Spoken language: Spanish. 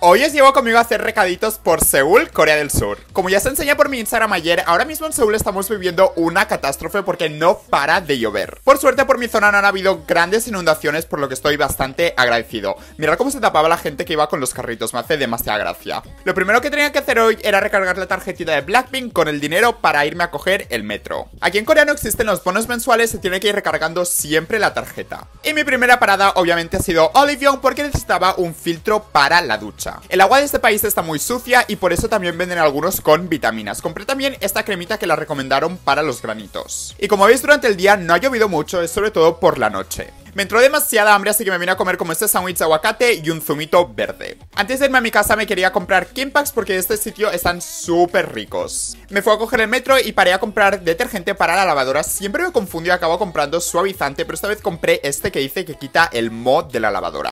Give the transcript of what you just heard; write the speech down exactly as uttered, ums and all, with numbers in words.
Hoy os llevo conmigo a hacer recaditos por Seúl, Corea del Sur. Como ya se enseñó por mi Instagram ayer, ahora mismo en Seúl estamos viviendo una catástrofe porque no para de llover. Por suerte por mi zona no han habido grandes inundaciones, por lo que estoy bastante agradecido. Mirad cómo se tapaba la gente que iba con los carritos, me hace demasiada gracia. Lo primero que tenía que hacer hoy era recargar la tarjetita de Blackpink con el dinero para irme a coger el metro. Aquí en Corea no existen los bonos mensuales, se tiene que ir recargando siempre la tarjeta. Y mi primera parada obviamente ha sido Olive Young porque necesitaba un filtro para la ducha. El agua de este país está muy sucia y por eso también venden algunos con vitaminas. Compré también esta cremita que la recomendaron para los granitos. Y como veis, durante el día no ha llovido mucho, es sobre todo por la noche. Me entró demasiada hambre, así que me vine a comer como este sándwich de aguacate y un zumito verde. Antes de irme a mi casa me quería comprar Kimpaks porque de este sitio están súper ricos. Me fui a coger el metro y paré a comprar detergente para la lavadora. Siempre me confundo y acabo comprando suavizante, pero esta vez compré este que dice que quita el moho de la lavadora.